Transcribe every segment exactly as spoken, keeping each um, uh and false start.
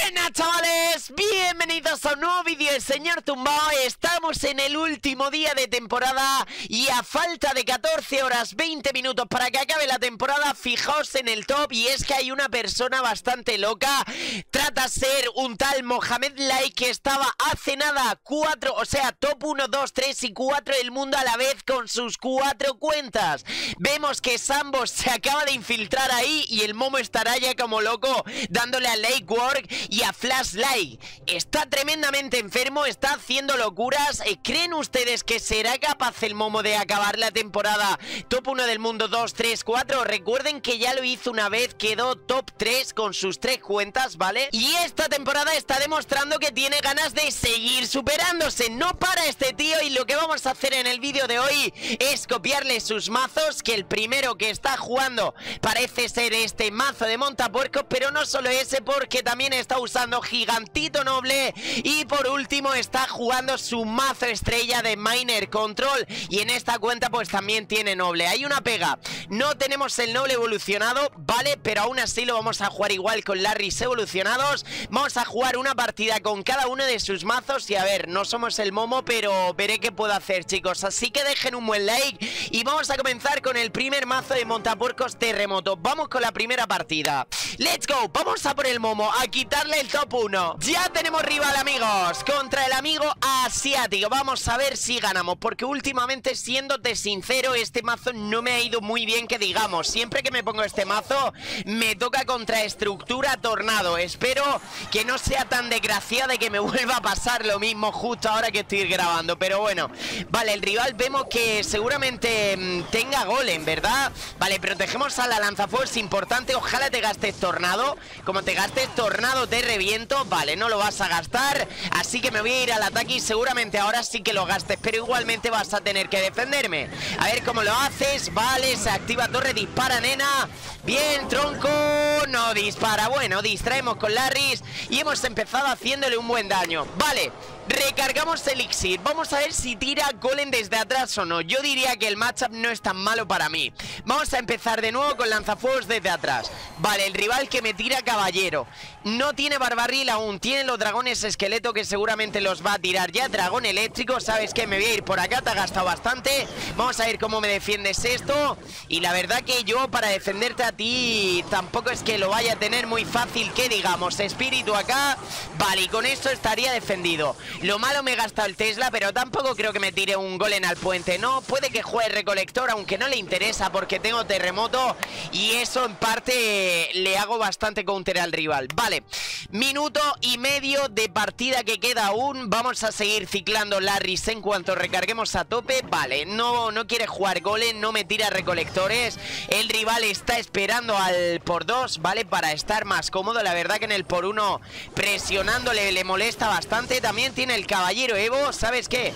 Buenas chavales, bienvenidos a un nuevo vídeo del señor Tumbao. Estamos en el último día de temporada y a falta de catorce horas veinte minutos para que acabe la temporada, fijaos en el top. Y es que hay una persona bastante loca. Trata de ser un tal Mohamed Like que estaba hace nada cuatro, o sea top uno, dos, tres y cuatro del mundo a la vez con sus cuatro cuentas. Vemos que Sambo se acaba de infiltrar ahí y el Momo estará ya como loco dándole a Lake Work y a Flashlight. Está tremendamente enfermo, está haciendo locuras. ¿Creen ustedes que será capaz el Momo de acabar la temporada top uno del mundo, dos, tres, cuatro? Recuerden que ya lo hizo una vez, quedó top tres con sus tres cuentas, ¿vale? Y esta temporada está demostrando que tiene ganas de seguir superándose. No para este tío, y lo que vamos a hacer en el vídeo de hoy es copiarle sus mazos, que el primero que está jugando parece ser este mazo de montapuercos, pero no solo ese, porque también está usando Gigantito Noble y por último está jugando su mazo estrella de Miner Control, y en esta cuenta pues también tiene Noble. Hay una pega, no tenemos el Noble evolucionado, vale, pero aún así lo vamos a jugar igual con Larrys evolucionados. Vamos a jugar una partida con cada uno de sus mazos y a ver, no somos el Momo, pero veré qué puedo hacer, chicos. Así que dejen un buen like y vamos a comenzar con el primer mazo de montapuercos Terremoto. Vamos con la primera partida. Let's go, vamos a por el Momo, a quitarle el top uno. Ya tenemos rival, amigos, contra el amigo asiático. Vamos a ver si ganamos, porque últimamente, siéndote sincero, este mazo no me ha ido muy bien, que digamos. Siempre que me pongo este mazo me toca contra estructura tornado. Espero que no sea tan desgraciada de que me vuelva a pasar lo mismo justo ahora que estoy grabando. Pero bueno, vale, el rival vemos que seguramente mmm, tenga golem, ¿verdad? Vale, protegemos a la lanzafuegos, importante. Ojalá te gastes tornado. Como te gastes tornado te reviento. Vale, no lo vas a gastar, así que me voy a ir al ataque y seguramente ahora sí que lo gastes, pero igualmente vas a tener que defenderme. A ver cómo lo haces. Vale, se activa torre, dispara, nena. Bien, tronco, no dispara. Bueno, distraemos con Larrys y hemos empezado haciéndole un buen daño. Vale, recargamos elixir. Vamos a ver si tira golem desde atrás o no. Yo diría que el matchup no es tan malo para mí. Vamos a empezar de nuevo con lanzafuegos desde atrás. Vale, el rival que me tira caballero no tiene barbarril aún. Tiene los dragones esqueleto, que seguramente los va a tirar ya. Dragón eléctrico, ¿sabes qué? Me voy a ir por acá, te ha gastado bastante. Vamos a ver cómo me defiendes esto. Y la verdad que yo para defenderte a ti tampoco es que lo vaya a tener muy fácil, que digamos. Espíritu acá. Vale, y con esto estaría defendido. Lo malo, me he gastado el Tesla, pero tampoco creo que me tire un golem al puente. No, puede que juegue recolector, aunque no le interesa porque tengo terremoto, y eso en parte le hago bastante counter al rival. Vale, minuto y medio de partida que queda aún. Vamos a seguir ciclando Larrys en cuanto recarguemos a tope. Vale, no, no quiere jugar golem, no me tira recolectores. El rival está esperando al por dos, ¿vale? Para estar más cómodo. La verdad que en el por uno presionándole le molesta bastante. También tiene el caballero Evo, ¿sabes qué?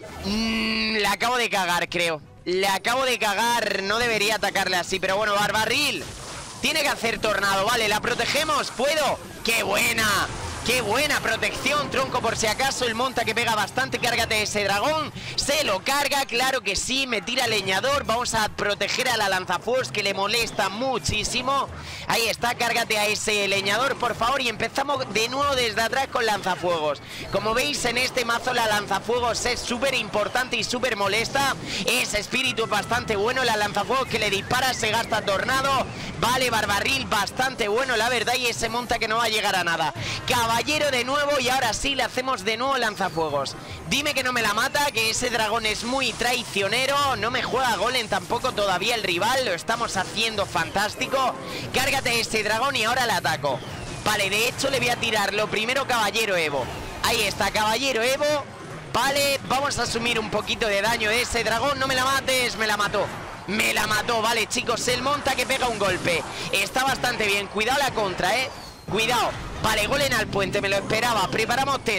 Mm, le acabo de cagar, creo. Le acabo de cagar, no debería atacarle así, pero bueno, barbarril. Tiene que hacer tornado, vale, la protegemos, ¿puedo? ¡Qué buena! ¡Qué buena protección, tronco! Por si acaso el monta que pega bastante. Cárgate ese dragón. Se lo carga, claro que sí. Me tira leñador. Vamos a proteger a la lanzafuegos, que le molesta muchísimo. Ahí está, cárgate a ese leñador, por favor. Y empezamos de nuevo desde atrás con lanzafuegos. Como veis, en este mazo la lanzafuegos es súper importante y súper molesta. Ese espíritu es bastante bueno. La lanzafuegos que le dispara se gasta tornado. Vale, barbarril bastante bueno, la verdad. Y ese monta que no va a llegar a nada. Caballero de nuevo, y ahora sí le hacemos de nuevo lanzafuegos. Dime que no me la mata, que ese dragón es muy traicionero. No me juega golem tampoco todavía el rival. Lo estamos haciendo fantástico. Cárgate ese dragón y ahora le ataco. Vale, de hecho le voy a tirar lo primero caballero Evo. Ahí está, caballero Evo. Vale, vamos a asumir un poquito de daño de ese dragón. No me la mates, me la mató. Me la mató, vale, chicos, el monta que pega un golpe. Está bastante bien, cuidado la contra, eh. Cuidado. Vale, golem al puente, me lo esperaba. Preparamos Tesla.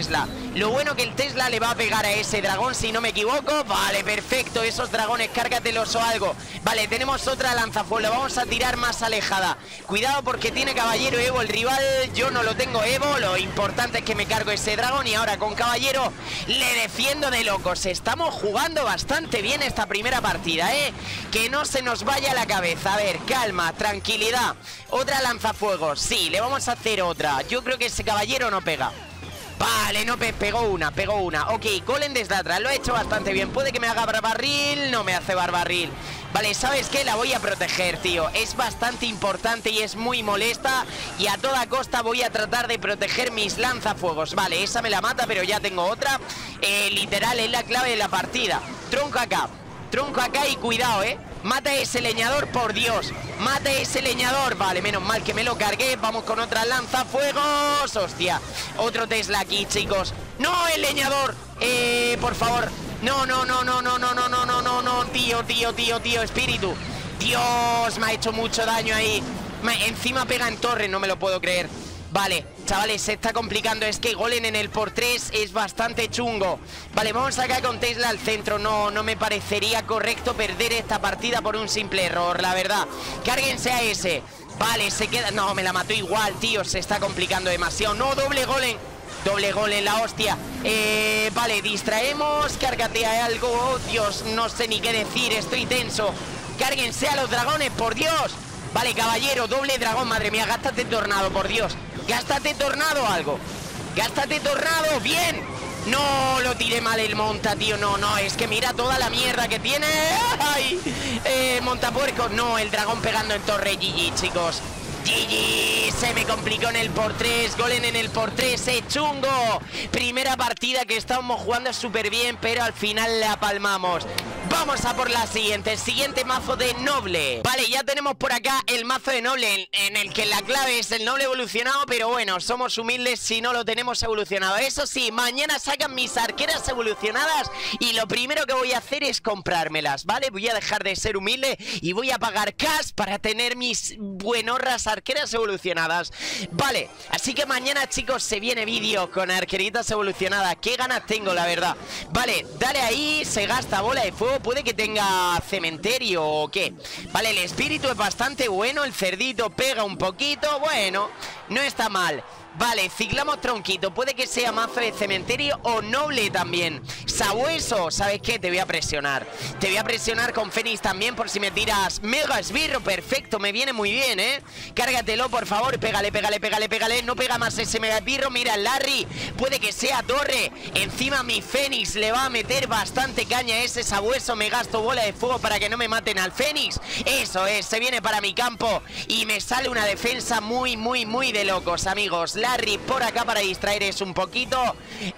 Lo bueno que el Tesla le va a pegar a ese dragón, si no me equivoco. Vale, perfecto, esos dragones, cárgatelos o algo. Vale, tenemos otra lanzafuegos, vamos a tirar más alejada. Cuidado porque tiene caballero Evo el rival. Yo no lo tengo Evo, lo importante es que me cargo ese dragón. Y ahora con caballero le defiendo de locos. Estamos jugando bastante bien esta primera partida, ¿eh? Que no se nos vaya la cabeza. A ver, calma, tranquilidad. Otra lanzafuegos, sí, le vamos a hacer otra. Yo creo que ese caballero no pega. Vale, no pe pegó una, pegó una. Ok, Golem desde atrás, lo ha hecho bastante bien. Puede que me haga barbarril, no me hace barbarril. Vale, ¿sabes qué? La voy a proteger, tío. Es bastante importante y es muy molesta. Y a toda costa voy a tratar de proteger mis lanzafuegos. Vale, esa me la mata, pero ya tengo otra. eh, Literal, es la clave de la partida. Tronco acá, tronco acá y cuidado, eh. Mata ese leñador, por Dios. Mata ese leñador. Vale, menos mal que me lo cargué. Vamos con otra lanzafuegos. Hostia, otro Tesla aquí, chicos. No, el leñador. Eh, por favor. No, no, no, no, no, no, no, no, no, no, no. Tío, tío, tío, tío, espíritu. Dios, me ha hecho mucho daño ahí. me, Encima pega en torre, no me lo puedo creer. Vale, chavales, se está complicando. Es que Golem en el por tres es bastante chungo. Vale, vamos acá con Tesla al centro. No, no me parecería correcto perder esta partida por un simple error, la verdad. Cárguense a ese. Vale, se queda... No, me la mató igual, tío. Se está complicando demasiado. No, doble Golem. Doble Golem, la hostia. Eh, vale, distraemos. Cárgate a algo. Oh, Dios, no sé ni qué decir. Estoy tenso. Cárguense a los dragones, por Dios. Vale, caballero, doble dragón. Madre mía, gástate tornado, por Dios. Gástate tornado algo. Gástate tornado, bien. No, lo tiré mal el monta, tío. No, no, es que mira toda la mierda que tiene. ¡Ay! Eh, montapuerco. No, el dragón pegando en torre. G G, chicos. G G, se me complicó en el por tres. Golem en el por tres, eh, chungo. Primera partida que estábamos jugando súper bien, pero al final la palmamos. Vamos a por la siguiente, el siguiente mazo de noble. Vale, ya tenemos por acá el mazo de noble en, en el que la clave es el noble evolucionado. Pero bueno, somos humildes si no lo tenemos evolucionado. Eso sí, mañana sacan mis arqueras evolucionadas y lo primero que voy a hacer es comprármelas, ¿vale? Voy a dejar de ser humilde y voy a pagar cash para tener mis buenorras arqueras evolucionadas. Vale, así que mañana, chicos, se viene vídeo con arqueritas evolucionadas. Qué ganas tengo, la verdad. Vale, dale ahí, se gasta bola de fuego. Puede que tenga cementerio o qué. Vale, el espíritu es bastante bueno. El cerdito pega un poquito. Bueno, no está mal. Vale, ciclamos tronquito. Puede que sea mazo de cementerio o noble también. Sabueso, ¿sabes qué? Te voy a presionar. Te voy a presionar con Fénix también por si me tiras mega esbirro. Perfecto, me viene muy bien, ¿eh? Cárgatelo, por favor. Pégale, pégale, pégale, pégale. No pega más ese mega esbirro. Mira, el Larry. Puede que sea torre. Encima mi Fénix le va a meter bastante caña a ese sabueso. Me gasto bola de fuego para que no me maten al Fénix. Eso es, se viene para mi campo. Y me sale una defensa muy, muy, muy de locos, amigos. Larry por acá para distraer es un poquito.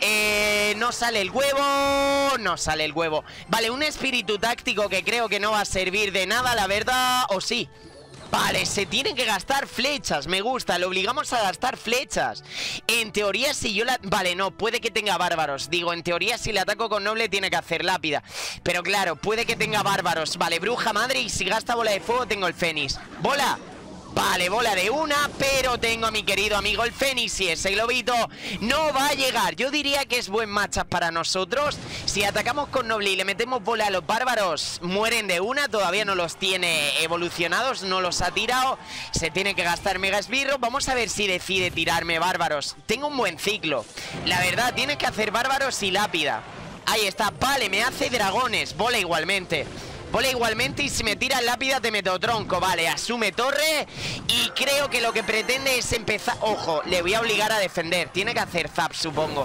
eh, No sale el huevo. No sale el huevo. Vale, un espíritu táctico que creo que no va a servir de nada, la verdad. ¿O sí? Vale, se tienen que gastar flechas. Me gusta, lo obligamos a gastar flechas. En teoría si yo la... Vale, no, puede que tenga bárbaros. Digo, en teoría si le ataco con noble tiene que hacer lápida. Pero claro, puede que tenga bárbaros. Vale, bruja madre, y si gasta bola de fuego tengo el Fénix. ¡Bola! Vale, bola de una, pero tengo a mi querido amigo el Fénix y ese globito no va a llegar. Yo diría que es buen matchup para nosotros. Si atacamos con noble y le metemos bola a los bárbaros, mueren de una. Todavía no los tiene evolucionados, no los ha tirado. Se tiene que gastar mega esbirro. Vamos a ver si decide tirarme bárbaros. Tengo un buen ciclo, la verdad. Tiene que hacer bárbaros y lápida. Ahí está, vale, me hace dragones. Bola igualmente. Bola igualmente, y si me tira lápida te meto tronco. Vale, asume torre. Y creo que lo que pretende es empezar... Ojo, le voy a obligar a defender. Tiene que hacer zap, supongo.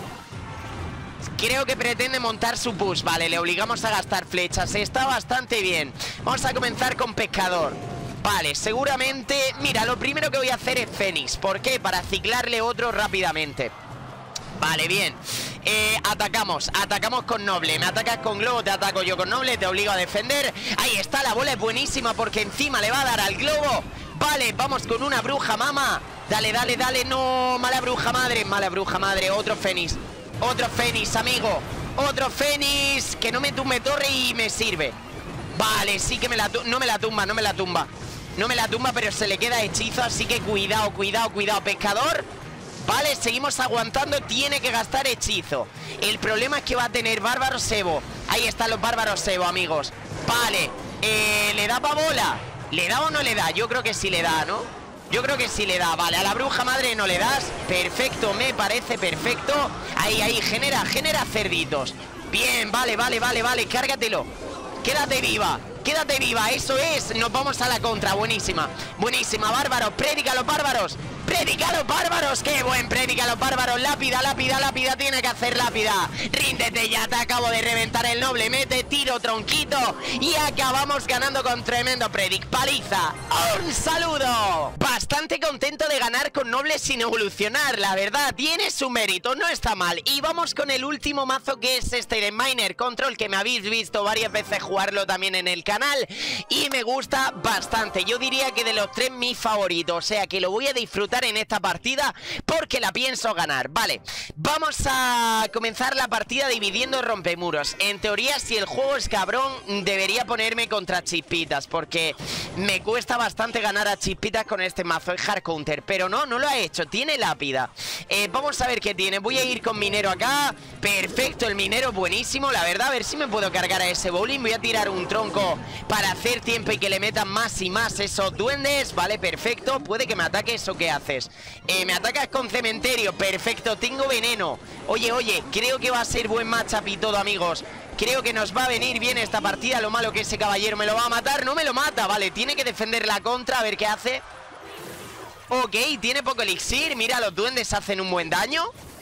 Creo que pretende montar su push. Vale, le obligamos a gastar flechas. Está bastante bien. Vamos a comenzar con pescador. Vale, seguramente... Mira, lo primero que voy a hacer es Fénix. ¿Por qué? Para ciclarle otro rápidamente. Vale, bien. Eh, atacamos, atacamos con noble. Me atacas con globo, te ataco yo con noble. Te obligo a defender. Ahí está, la bola es buenísima porque encima le va a dar al globo. Vale, vamos con una bruja mama. Dale, dale, dale, no. Mala bruja madre, mala bruja madre. Otro Fénix, otro Fénix, amigo. Otro Fénix, que no me tumbe torre y me sirve. Vale, sí que me la no me la tumba, no me la tumba. No me la tumba, pero se le queda hechizo. Así que cuidado, cuidado, cuidado, pescador. Vale, Vale, seguimos aguantando. Tiene que gastar hechizo. El problema es que va a tener bárbaros Evo. Ahí están los bárbaros Evo, amigos. Vale, eh, ¿le da pa' bola? ¿Le da o no le da? Yo creo que sí le da, ¿no? Yo creo que sí le da. Vale, a la bruja madre no le das. Perfecto, me parece perfecto. Ahí, ahí, genera, genera cerditos. Bien, vale, vale, vale, vale, cárgatelo. Quédate viva, quédate viva, eso es. Nos vamos a la contra, buenísima. Buenísima, bárbaros, prédica a los bárbaros. Prédica a los bárbaros, qué buen prédica a los bárbaros. Lápida, lápida, lápida, tiene que hacer lápida. Ríndete ya, te acabo de reventar el noble. Mete, tiro, tronquito. Y acabamos ganando con tremendo predic. Paliza, un saludo. Bastante contento de ganar con nobles sin evolucionar, la verdad, tiene su mérito, no está mal. Y vamos con el último mazo, que es este de Miner Control, que me habéis visto varias veces jugarlo también en el canal y me gusta bastante. Yo diría que de los tres mi favorito, o sea que lo voy a disfrutar en esta partida porque la pienso ganar. Vale, vamos a comenzar la partida dividiendo rompemuros. En teoría, si el juego es cabrón, debería ponerme contra Chispitas, porque me cuesta bastante ganar a Chispitas con este mazo, es hard counter, pero no, no lo ha hecho, tiene lápida. eh, Vamos a ver qué tiene, voy a ir con minero acá. Perfecto, el minero buenísimo, la verdad. A ver si me puedo cargar a ese bowling. Voy a tirar un tronco para hacer tiempo y que le metan más y más esos duendes. Vale, perfecto, puede que me ataque. ¿Eso qué haces? Eh, me atacas con cementerio, perfecto, tengo veneno. Oye, oye, creo que va a ser buen matchup y todo, amigos. Creo que nos va a venir bien esta partida. Lo malo que ese caballero me lo va a matar. No me lo mata, vale, tiene que defender la contra. A ver qué hace. Ok, tiene poco elixir. Mira, los duendes hacen un buen daño.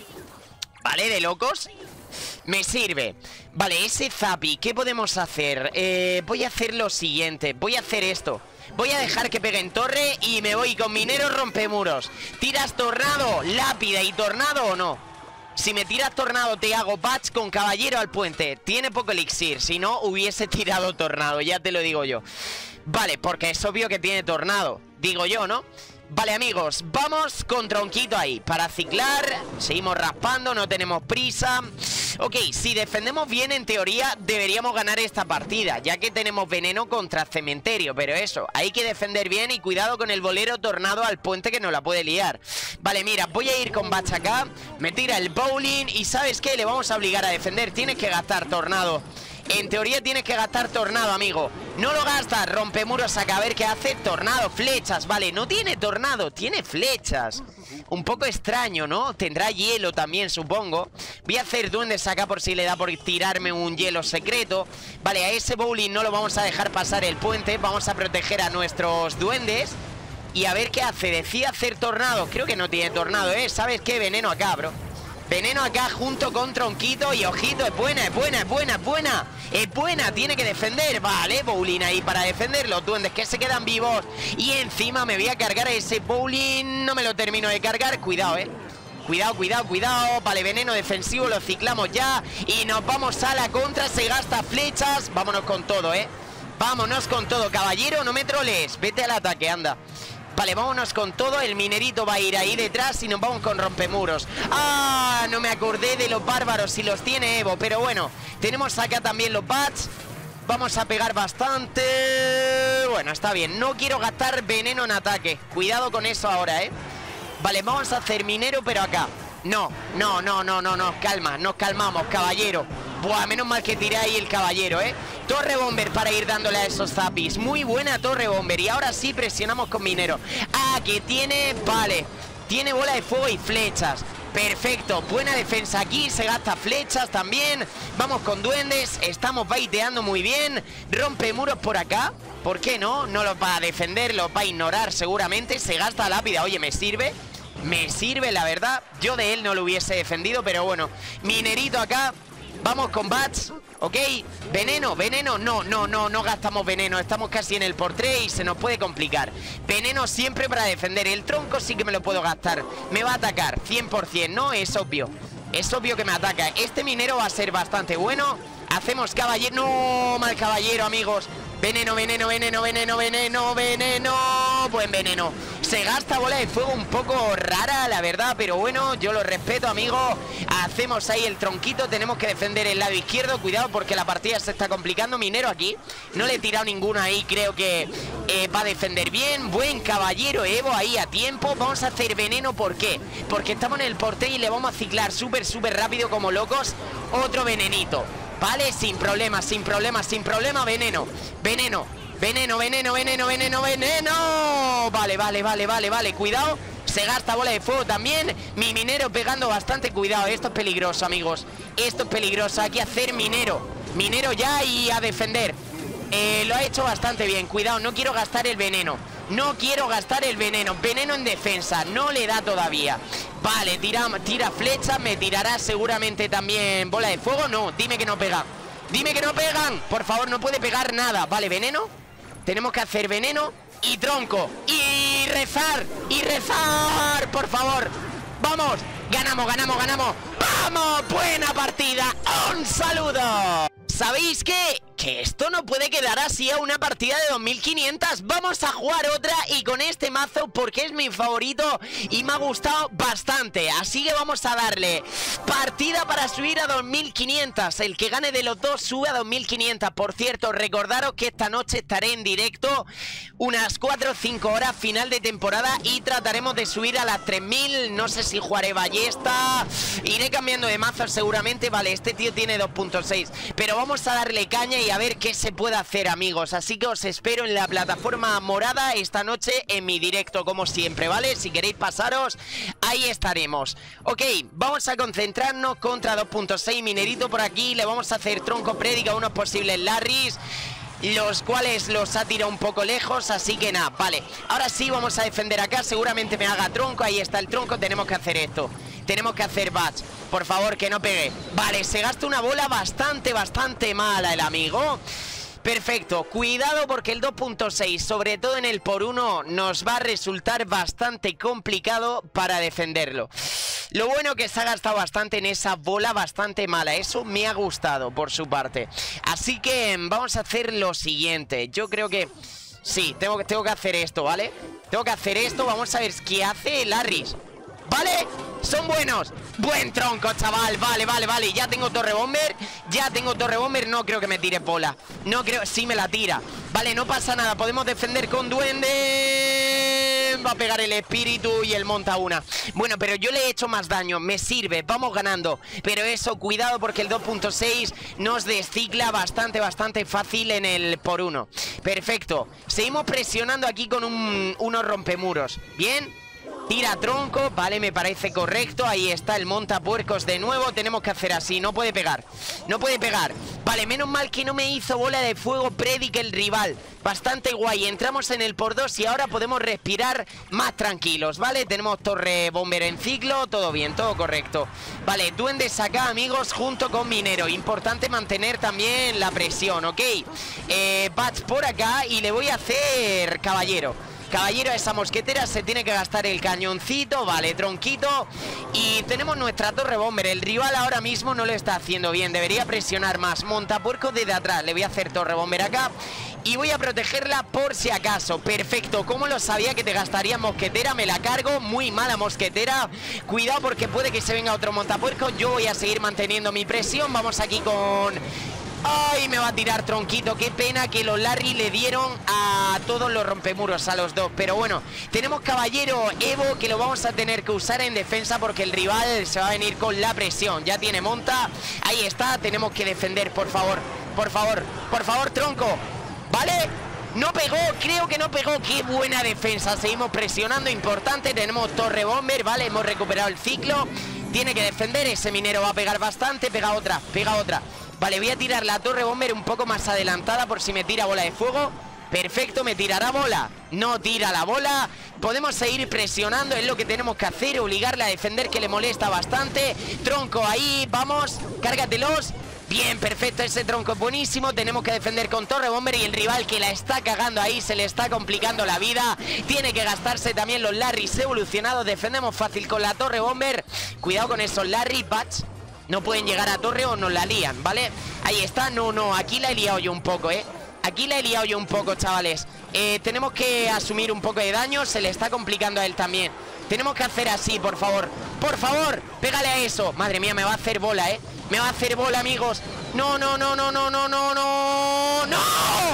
Vale, de locos. Me sirve. Vale, ese Zapi, ¿qué podemos hacer? Eh, voy a hacer lo siguiente. Voy a hacer esto. Voy a dejar que pegue en torre y me voy con minero rompemuros. ¿Tiras tornado, lápida y tornado o no? Si me tiras tornado te hago patch con caballero al puente. Tiene poco elixir, si no hubiese tirado tornado, ya te lo digo yo. Vale, porque es obvio que tiene tornado, digo yo, ¿no? Vale, amigos, vamos con tronquito ahí para ciclar. Seguimos raspando, no tenemos prisa. Ok, si defendemos bien, en teoría deberíamos ganar esta partida, ya que tenemos veneno contra cementerio. Pero eso, hay que defender bien y cuidado con el bolero tornado al puente, que no la puede liar. Vale, mira, voy a ir con Bach acá. Me tira el bowling y ¿sabes qué? Le vamos a obligar a defender. Tienes que gastar tornado. En teoría tienes que gastar tornado, amigo. No lo gastas, rompemuros acá. A ver qué hace. Tornado, flechas, vale. No tiene tornado, tiene flechas. Un poco extraño, ¿no? Tendrá hielo también, supongo. Voy a hacer duendes acá por si le da por tirarme un hielo secreto. Vale, a ese bowling no lo vamos a dejar pasar el puente. Vamos a proteger a nuestros duendes. Y a ver qué hace. Decía hacer tornado. Creo que no tiene tornado, ¿eh? ¿Sabes qué? Veneno acá, bro. Veneno acá junto con tronquito. Y ojito, es buena, es buena, es buena, es buena. Es buena, tiene que defender. Vale, bowling ahí para defender. Los duendes que se quedan vivos. Y encima me voy a cargar a ese bowling. No me lo termino de cargar, cuidado, eh Cuidado, cuidado, cuidado. Vale, veneno defensivo, lo ciclamos ya. Y nos vamos a la contra, se gasta flechas. Vámonos con todo, eh Vámonos con todo, caballero, no me troles. Vete al ataque, anda. Vale, vámonos con todo, el minerito va a ir ahí detrás y nos vamos con rompemuros. ¡Ah! No me acordé de los bárbaros, si los tiene Evo, pero bueno, tenemos acá también los bats. Vamos a pegar bastante. Bueno, está bien, no quiero gastar veneno en ataque. Cuidado con eso ahora, ¿eh? Vale, vamos a hacer minero, pero acá. No, no, no, no, no, no, calma, nos calmamos, caballero. Buah, menos mal que tiré ahí el caballero, ¿eh? Torre bomber para ir dándole a esos zapis. Muy buena torre bomber. Y ahora sí presionamos con minero. Ah, que tiene, vale, tiene bola de fuego y flechas. Perfecto, buena defensa aquí. Se gasta flechas también. Vamos con duendes, estamos baiteando muy bien. Rompe muros por acá. ¿Por qué no? No los va a defender, los va a ignorar seguramente. Se gasta lápida, oye, me sirve. Me sirve, la verdad. Yo de él no lo hubiese defendido, pero bueno. Minerito acá. Vamos con bats, ok. Veneno, veneno, no, no, no, no gastamos veneno. Estamos casi en el por tres y se nos puede complicar. Veneno siempre para defender. El tronco sí que me lo puedo gastar. Me va a atacar, cien por cien, ¿no? Es obvio. Es obvio que me ataca. Este minero va a ser bastante bueno. Hacemos caballero. No, mal caballero, amigos. Veneno, veneno, veneno, veneno, veneno, veneno. Buen veneno. Se gasta bola de fuego un poco rara, la verdad, pero bueno, yo lo respeto, amigo. Hacemos ahí el tronquito, tenemos que defender el lado izquierdo. Cuidado porque la partida se está complicando. Minero aquí, no le he tirado ninguno ahí, creo que eh, va a defender bien. Buen caballero Evo ahí a tiempo. Vamos a hacer veneno, ¿por qué? Porque estamos en el portero y le vamos a ciclar súper, súper rápido como locos. Otro venenito, ¿vale? Sin problema, sin problema, sin problema. Veneno, veneno, veneno, veneno, veneno, veneno, veneno. Vale, vale, vale, vale, vale, cuidado. Se gasta bola de fuego también. Mi minero pegando bastante. Cuidado, esto es peligroso, amigos. Esto es peligroso, hay que hacer minero. Minero ya y a defender. eh, Lo ha hecho bastante bien. Cuidado, no quiero gastar el veneno. No quiero gastar el veneno. Veneno en defensa, no le da todavía. Vale, tira, tira flecha. Me tirará seguramente también bola de fuego. No, dime que no pega. Dime que no pegan, por favor, no puede pegar nada. Vale, veneno. Tenemos que hacer veneno y tronco. Y rezar, y rezar, por favor. Vamos, ganamos, ganamos, ganamos. ¡Vamos! ¡Buena partida! ¡Un saludo! ¿Sabéis qué? Que esto no puede quedar así a una partida de dos mil quinientas. Vamos a jugar otra y con este mazo porque es mi favorito y me ha gustado bastante. Así que vamos a darle partida para subir a dos mil quinientas. El que gane de los dos sube a dos mil quinientas. Por cierto, recordaros que esta noche estaré en directo unas cuatro o cinco horas, final de temporada, y trataremos de subir a las tres mil. No sé si jugaré ballesta, iré cambiando de mazo seguramente. Vale, este tío tiene dos punto seis, pero vamos a darle caña y a ver qué se puede hacer, amigos. Así que os espero en la plataforma morada esta noche en mi directo, como siempre, ¿vale? Si queréis pasaros, ahí estaremos. Ok, vamos a concentrarnos contra dos punto seis. Minerito por aquí, le vamos a hacer tronco prédica a unos posibles Larrys, los cuales los ha tirado un poco lejos, así que nada, vale. Ahora sí vamos a defender acá, seguramente me haga tronco. Ahí está el tronco, tenemos que hacer esto. Tenemos que hacer batch, por favor, que no pegue. Vale, se gasta una bola bastante, bastante mala el amigo. Perfecto, cuidado porque el dos punto seis, sobre todo en el por uno, nos va a resultar bastante complicado para defenderlo. Lo bueno que se ha gastado bastante en esa bola bastante mala. Eso me ha gustado por su parte. Así que vamos a hacer lo siguiente. Yo creo que... sí, tengo, tengo que hacer esto, ¿vale? Tengo que hacer esto, vamos a ver qué hace Larrys. ¿Vale? Son buenos. Buen tronco, chaval. Vale, vale, vale. Ya tengo torre bomber. Ya tengo torre bomber. No creo que me tire bola. No creo. Sí me la tira. Vale, no pasa nada. Podemos defender con duende. Va a pegar el espíritu y el monta una. Bueno, pero yo le he hecho más daño. Me sirve. Vamos ganando. Pero eso, cuidado porque el dos punto seis nos descicla bastante, bastante fácil en el por uno. Perfecto. Seguimos presionando aquí con un, unos rompemuros. Bien. Tira tronco, vale, me parece correcto. Ahí está el montapuercos de nuevo. Tenemos que hacer así, no puede pegar. No puede pegar, vale, menos mal que no me hizo bola de fuego Predic el rival. Bastante guay, entramos en el por dos y ahora podemos respirar más tranquilos, ¿vale? Tenemos torre bomber en ciclo, todo bien, todo correcto. Vale, duendes acá, amigos, junto con minero. Importante mantener también la presión, ¿ok? Eh, bats por acá y le voy a hacer caballero. Caballero a esa mosquetera, se tiene que gastar el cañoncito, vale, tronquito. Y tenemos nuestra torre bomber. El rival ahora mismo no lo está haciendo bien, debería presionar más. Montapuerco desde atrás, le voy a hacer torre bomber acá y voy a protegerla por si acaso. Perfecto, como lo sabía que te gastaría mosquetera, me la cargo. Muy mala mosquetera, cuidado porque puede que se venga otro montapuerco. Yo voy a seguir manteniendo mi presión. Vamos aquí con... ¡ay! Me va a tirar tronquito. Qué pena que los Larry le dieron a todos los rompemuros, a los dos. Pero bueno, tenemos caballero Evo que lo vamos a tener que usar en defensa porque el rival se va a venir con la presión. Ya tiene monta. Ahí está, tenemos que defender, por favor. Por favor, por favor, tronco. ¿Vale? No pegó, creo que no pegó. Qué buena defensa, seguimos presionando. Importante, tenemos torre bomber. Vale, hemos recuperado el ciclo. Tiene que defender, ese minero va a pegar bastante. Pega otra, pega otra. Vale, voy a tirar la torre bomber un poco más adelantada por si me tira bola de fuego. Perfecto, me tirará bola. No tira la bola. Podemos seguir presionando, es lo que tenemos que hacer. Obligarle a defender, que le molesta bastante. Tronco ahí, vamos, cárgatelos. Bien, perfecto, ese tronco es buenísimo. Tenemos que defender con torre bomber y el rival que la está cagando ahí, se le está complicando la vida. Tiene que gastarse también los Larrys evolucionados. Defendemos fácil con la torre bomber. Cuidado con esos Larry, patch. No pueden llegar a torre o nos la lían, ¿vale? Ahí está, no, no, aquí la he liado yo un poco, ¿eh? Aquí la he liado yo un poco, chavales. eh, Tenemos que asumir un poco de daño. Se le está complicando a él también. Tenemos que hacer así, por favor. Por favor, pégale a eso. Madre mía, me va a hacer bola, eh Me va a hacer bola, amigos. No, no, no, no, no, no, no, no. ¡No!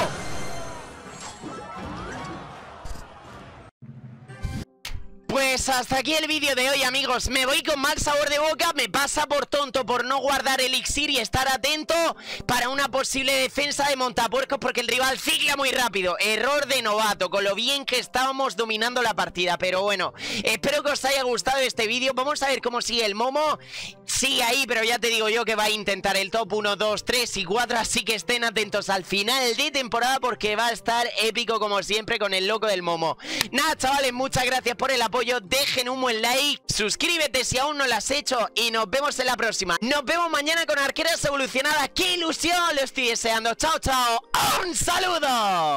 Pues hasta aquí el vídeo de hoy, amigos. Me voy con mal sabor de boca. Me pasa por tonto por no guardar elixir y estar atento para una posible defensa de montapuercos, porque el rival cicla muy rápido. Error de novato, con lo bien que estábamos dominando la partida. Pero bueno, espero que os haya gustado este vídeo. Vamos a ver cómo sigue el Momo. Sigue ahí, pero ya te digo yo que va a intentar el top uno, dos, tres y cuatro. Así que estén atentos al final de temporada, porque va a estar épico como siempre con el loco del Momo. Nada, chavales, muchas gracias por el apoyo. Dejen un buen like, suscríbete si aún no lo has hecho y nos vemos en la próxima. Nos vemos mañana con Arqueras Evolucionadas. ¡Qué ilusión! Lo estoy deseando. ¡Chao, chao! ¡Un saludo!